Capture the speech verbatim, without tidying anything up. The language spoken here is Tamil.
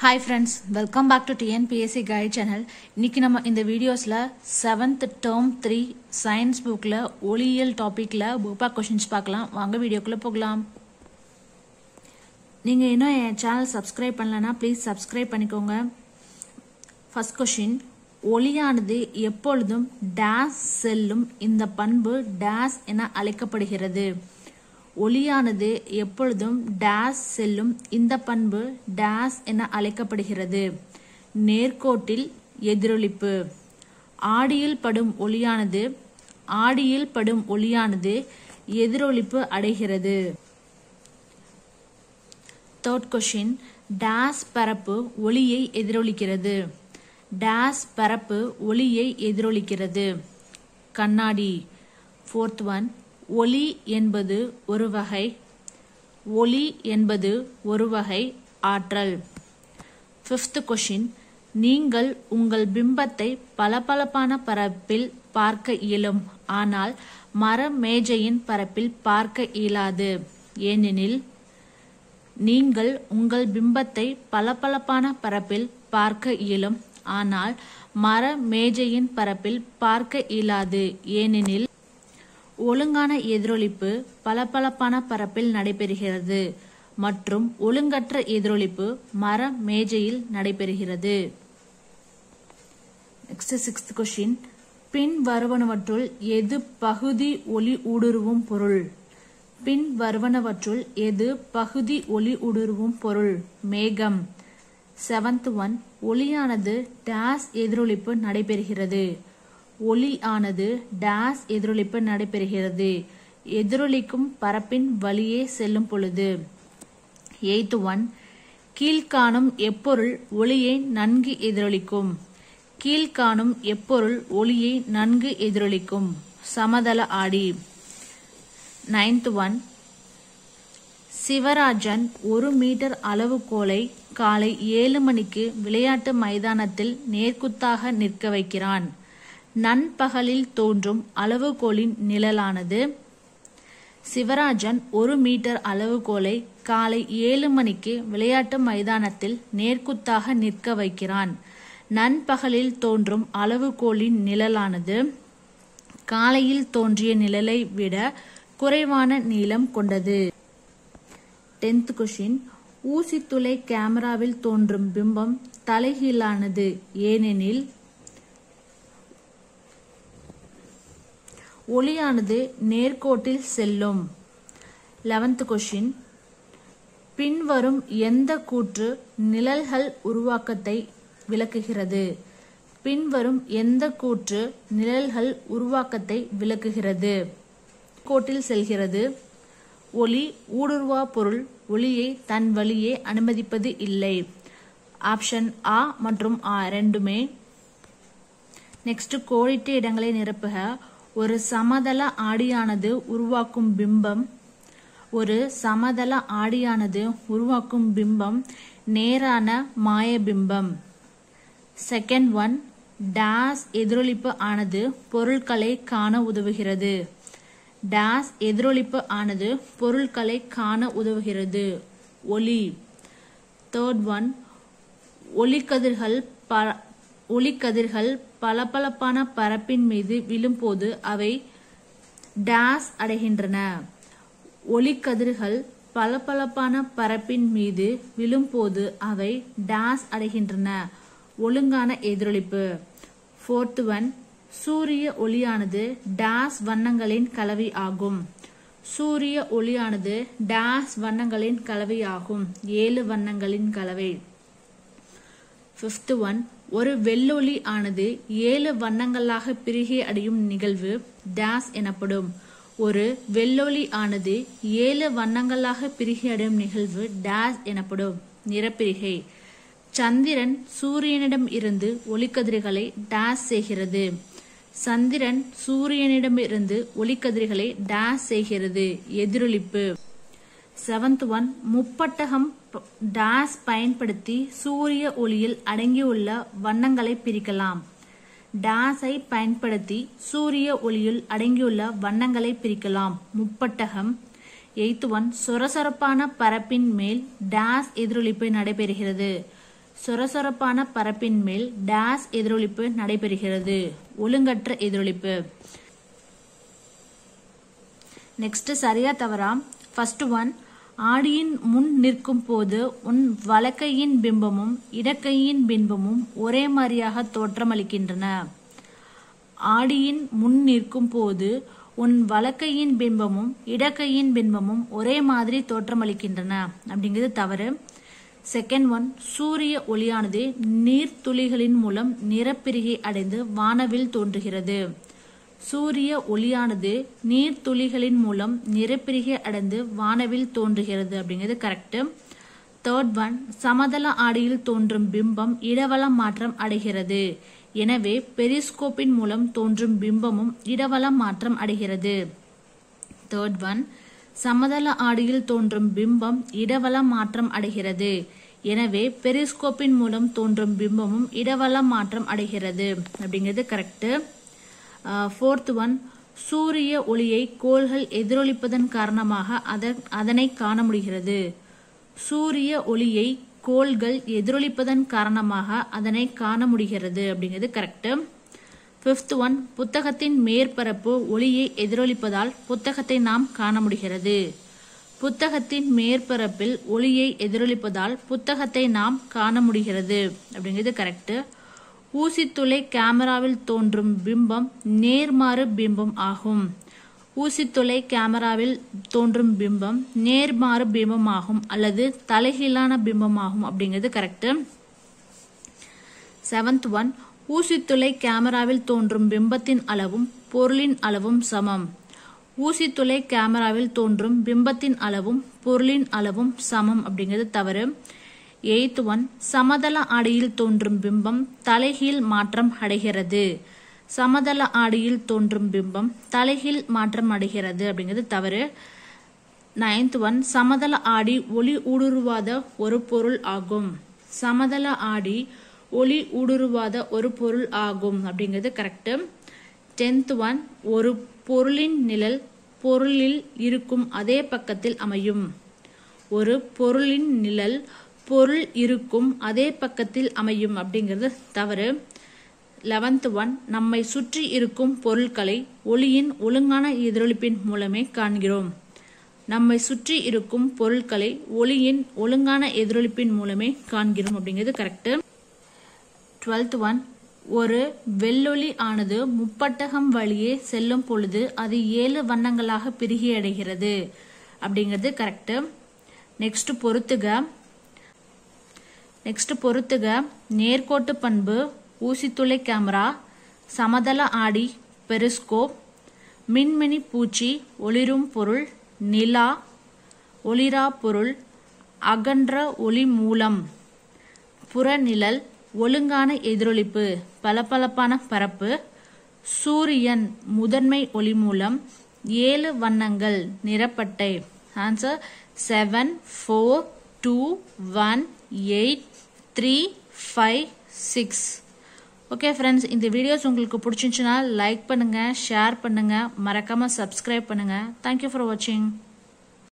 Hi friends, welcome back to T N P S C Guide channel. இன்னைக்கு நம்ம இந்த வீடியோஸ்ல seventh term three science bookல ஒளியியல் டாபிக்ல புக் பேக் क्वेश्चंस பார்க்கலாம். வாங்க வீடியோக்குள்ள போகலாம். நீங்க இன்னும் என் சேனல் சப்ஸ்கிரைப் பண்ணலனா ப்ளீஸ் சப்ஸ்கிரைப் பண்ணிக்கோங்க. ஃபர்ஸ்ட் क्वेश्चन, ஒளியானது எப்பொழுதும் டேஷ் செல்லும் இந்த பண்பு டேஷ் என அழைக்கப்படுகிறது. ஒளியானது எப்பொழுதும் டேஷ் செல்லும் இந்த பண்பு டேஷ் என அழைக்கப்படுகிறது. நேர்கோட்டில் எதிரொலிப்பு. ஆடியில் படும் ஒளியானது ஆடியில் படும் ஒளியானது எதிரொலிப்பு அடைகிறது. தேர்ட் கொஸ்டின், டேஷ் பரப்பு ஒளியை எதிரொலிக்கிறது. டேஷ் பரப்பு ஒளியை எதிரொலிக்கிறது. கண்ணாடி. ஃபோர்த் ஒன், ஒளி என்பது ஒரு வகை ஒளி என்பது ஒரு வகை ஆற்றல். ஃபிஃப்த் கொஸ்டின், நீங்கள் உங்கள் பிம்பத்தை பளபளப்பான பரப்பில் பார்க்க இயலும், ஆனால் மர மேஜையின் பரப்பில் பார்க்க இயலாது. ஏனெனில் நீங்கள் உங்கள் பிம்பத்தை பளபளப்பான பரப்பில் பார்க்க இயலும், ஆனால் மர மேஜையின் பரப்பில் பார்க்க இயலாது. ஏனெனில் ஒழுங்கான எதிரொலிப்பு பளபளப்பான பரப்பில் நடைபெறுகிறது மற்றும் ஒழுங்கற்ற எதிரொலிப்பு மர மேஜையில் நடைபெறுகிறது. நெக்ஸ்ட் சிக்ஸ்த் கொஸ்டின், பின் வருவனவற்றுள் எது பகுதி ஒளி ஊடுருவும் பொருள்? பின் வருவனவற்றுள் எது பகுதி ஒளி ஊடுருவும் பொருள்? மேகம். செவன்த் ஒன், ஒளியானது டேஷ் எதிரொலிப்பு நடைபெறுகிறது. ஒளி ஆனது டேஷ் எதிரொலிப்பு நடைபெறுகிறது. எதிரொலிக்கும் பரப்பின் வழியே செல்லும் பொழுது. எய்த் ஒன், கீழ்காணும் எப்பொருள் ஒளியை நன்கு எதிரொலிக்கும்? கீழ்காணும் எப்பொருள் ஒளியை நன்கு எதிரொலிக்கும்? சமதள ஆடி. நைன்த் ஒன், சிவராஜன் ஒரு மீட்டர் அளவுகோலை காலை ஏழு மணிக்கு விளையாட்டு மைதானத்தில் நேர்குத்தாக நிற்க வைக்கிறான். நண்பகலில் தோன்றும் அளவுகோலின் நிழலானது. சிவராஜன் ஒரு மீட்டர் அளவுகோலை காலை ஏழு மணிக்கு விளையாட்டு மைதானத்தில் நேர்குத்தாக நிற்க வைக்கிறான். நண்பகலில் தோன்றும் அளவுகோலின் நிழலானது காலையில் தோன்றிய நிழலை விட குறைவான நீளம் கொண்டது. டென்த் கொஸ்டின், ஊசித்துளை கேமராவில் தோன்றும் பிம்பம் தலைகீழானது. ஏனெனில் ஒளியானது நேர்கோட்டில் செல்லும். லெவன்த் கொஸ்டின், பின்வரும் எந்த கூற்று நிழல்கள் உருவாக்கத்தை விளக்குகிறது? பின்வரும் எந்த கூற்று நிழல்கள் உருவாக்கத்தை விளக்குகிறது? கோட்டில் செல்கிறது. ஒளி ஊடுருவா பொருள் ஒளியை தன் வழியே அனுமதிப்பது இல்லை. ஆப்ஷன் ஆ மற்றும் ஆ ரெண்டுமே. நெக்ஸ்ட், கோடிட்ட இடங்களை நிரப்புக. ஒரு சமதள ஆடியானது உருவாக்கும் பிம்பம் ஒரு சமதள ஆடியானது உருவாக்கும் பிம்பம் நேரான மாய பிம்பம். செகண்ட் ஒன், டேஷ் எதிரொலிப்பு ஆனது பொருட்களை காண உதவுகிறது. டேஷ் எதிரொலிப்பு ஆனது பொருட்களை காண உதவுகிறது. ஒளி. தேர்ட் ஒன், ஒளிக்கதிர்கள் ப ஒளிக்கதிர்கள் பளபளப்பான பரப்பின் மீது விழும்போது அவை டேஷ் அடைகின்றன. ஒளிக்கதிர்கள் பளபளப்பான பரப்பின் மீது விழும்போது அவை டேஷ் அடைகின்றன. ஒழுங்கான எதிரொலிப்பு. ஃபோர்த் ஒன், சூரிய ஒளியானது டேஷ் வண்ணங்களின் கலவை ஆகும். சூரிய ஒளியானது டேஷ் வண்ணங்களின் கலவை ஆகும். ஏழு வண்ணங்களின் கலவை. ஃபிஃப்த் ஒன், ஒரு வெள்ளொளி ஆனது ஏழு வண்ணங்களாக பிரிகை அடையும் நிகழ்வு டேஷ் எனப்படும். ஒரு வெள்ளொளி ஆனது ஏழு வண்ணங்களாக பிரிகை அடையும் நிகழ்வு டேஷ் எனப்படும். நிறப்பிரிகை. சந்திரன் சூரியனிடம் இருந்து ஒளிக்கதிர்களை டேஷ் செய்கிறது. சந்திரன் சூரியனிடம் இருந்து ஒளிக்கதிர்களை டேஷ் செய்கிறது. எதிரொலிப்பு. செவன்த் ஒன், முப்பட்டகம் டேஷ் பயன்படுத்தி சூரிய ஒளியில் அடங்கியுள்ள வண்ணங்களை பிரிக்கலாம். டேஷை பயன்படுத்தி சூரிய ஒளியில் அடங்கியுள்ள வண்ணங்களை பிரிக்கலாம். முப்பட்டகம். எய்த் ஒன், சொரசொரப்பான பரப்பின் மேல் டேஷ் எதிரொலிப்பு நடைபெறுகிறது. சொரசொரப்பான பரப்பின் மேல் டேஸ் எதிரொலிப்பு நடைபெறுகிறது. ஒழுங்கற்ற எதிரொலிப்பு. நெக்ஸ்ட் சரியா தவறா? ஃபர்ஸ்ட் ஒன், ஆடியின் முன் நிற்கும் போது உன் வலக்கையின் பிம்பமும் இடக்கையின் பிம்பமும் ஒரே மாதிரியாக தோற்றமளிக்கின்றன. ஆடியின் முன் நிற்கும் போது உன் வலக்கையின் பிம்பமும் இடக்கையின் பிம்பமும் ஒரே மாதிரி தோற்றமளிக்கின்றன அப்படிங்கிறது தவறு. செகண்ட் ஒன், சூரிய ஒளியானது நீர்த்துளிகளின் மூலம் நிறப்பிரிகை அடைந்து வானவில் தோன்றுகிறது. சூரிய ஒளியானது நீர்த்துளிகளின் மூலம் நிறப்பிரிகை அடைந்து வானவில் தோன்றுகிறது அப்படிங்கிறது கரெக்ட். தேர்ட் ஒன், சமதள ஆடியில் தோன்றும் பிம்பம் இடவலம் மாற்றம் அடைகிறது. எனவே பெரிஸ்கோப்பின் மூலம் தோன்றும் பிம்பமும் இடவலம் மாற்றம் அடைகிறது. தேர்ட் ஒன், சமதள ஆடியில் தோன்றும் பிம்பம் இடவலம் மாற்றம் அடைகிறது. எனவே பெரிஸ்கோப்பின் மூலம் தோன்றும் பிம்பமும் இடவலம் மாற்றம் அடைகிறது அப்படிங்கிறது கரெக்ட். ஃபோர்த் ஒன், சூரிய ஒளியை கோள்கள் எதிரொலிப்பதன் காரணமாக அதனை காண முடிகிறது. சூரிய ஒளியை கோள்கள் எதிரொலிப்பதன் காரணமாக அதனை காண முடிகிறது அப்படிங்கிறது கரெக்ட். ஃபிஃப்த் ஒன், புத்தகத்தின் மேற்பரப்பு ஒளியை எதிரொலிப்பதால் புத்தகத்தை நாம் காண முடிகிறது. புத்தகத்தின் மேற்பரப்பில் ஒளியை எதிரொலிப்பதால் புத்தகத்தை நாம் காண முடிகிறது அப்படிங்கிறது கரெக்ட். ஊசித்துளை கேமராவில் தோன்றும் பிம்பம் நேர்மாறு பிம்பம் ஆகும். ஊசித்துளை கேமராவில் தோன்றும் பிம்பம் நேர்மாறு பிம்பம் ஆகும் அல்லது தலைகீழான பிம்பம் ஆகும் அப்படிங்கிறது கரெக்ட். செவன்த் ஒன், ஊசித்துளை கேமராவில் தோன்றும் பிம்பத்தின் அளவும் பொருளின் அளவும் சமம். ஊசித்துளை கேமராவில் தோன்றும் பிம்பத்தின் அளவும் பொருளின் அளவும் சமம் அப்படிங்கிறது தவறு. எய்த் ஒன், சமதள ஆடியில் தோன்றும் பிம்பம் தலைகீழ் மாற்றம் அடைகிறது. சமதள ஆடியில் தோன்றும் பிம்பம் தலைகீழ் மாற்றம் அடைகிறது அப்படிங்கிறது தவறு. நைன்த் ஒன், சமதள ஆடி ஒளி ஊடுருவாத ஒரு பொருள் ஆகும். சமதள ஆடி ஒளி ஊடுருவாத ஒரு பொருள் ஆகும் அப்படிங்கிறது கரெக்ட். டென்த் ஒன், ஒரு பொருளின் நிழல் பொருளில் இருக்கும் அதே பக்கத்தில் அமையும். ஒரு பொருளின் நிழல் பொருள் இருக்கும் அதே பக்கத்தில் அமையும் அப்படிங்கிறது தவறு. லெவன்த் ஒன், நம்மை சுற்றி இருக்கும் பொருட்களை ஒளியின் ஒழுங்கான எதிரொலிப்பின் மூலமே காண்கிறோம். நம்மை சுற்றி இருக்கும் பொருட்களை ஒளியின் ஒழுங்கான எதிரொலிப்பின் மூலமே காண்கிறோம் அப்படிங்கிறது கரெக்ட். டுவெல்த் ஒன், ஒரு வெள்ளொளி ஆனது முப்பட்டகம் வழியே செல்லும் பொழுது அது ஏழு வண்ணங்களாக பிரிகை அடைகிறது அப்படிங்கிறது கரெக்ட். நெக்ஸ்ட் பொறுத்துக. நெக்ஸ்ட் பொறுத்துக. நேர்கோட்டு பண்பு ஊசித்துளை கேமரா, சமதள ஆடி பெரிஸ்கோப், மின்மினி பூச்சி ஒளிரும் பொருள், நிலா ஒளிரா பொருள், அகன்ற ஒளி மூலம், புறநிழல், ஒழுங்கான எதிரொலிப்பு பளபளப்பான பரப்பு, சூரியன் முதன்மை ஒளி மூலம், ஏழு வண்ணங்கள் நிறப்பட்டை. Answer seven four two one eight three five six. Okay friends, இந்த வீடியோஸ் உங்களுக்கு பிடிச்சிருந்துச்சுன்னா லைக் பண்ணுங்க, ஷேர் பண்ணுங்க, மறக்காம சப்ஸ்கிரைப் பண்ணுங்க. தேங்க்யூ ஃபார் வாட்சிங்.